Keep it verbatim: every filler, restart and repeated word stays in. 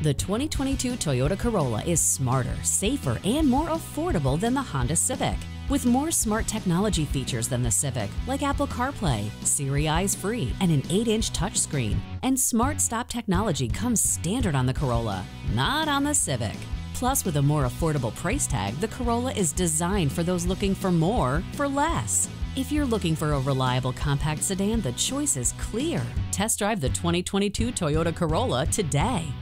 The twenty twenty-two Toyota Corolla is smarter, safer, and more affordable than the Honda Civic. With more smart technology features than the Civic, like Apple CarPlay, Siri Eyes Free, and an eight inch touchscreen. And Smart Stop technology comes standard on the Corolla, not on the Civic. Plus, with a more affordable price tag, the Corolla is designed for those looking for more for less. If you're looking for a reliable compact sedan, the choice is clear. Test drive the twenty twenty-two Toyota Corolla today.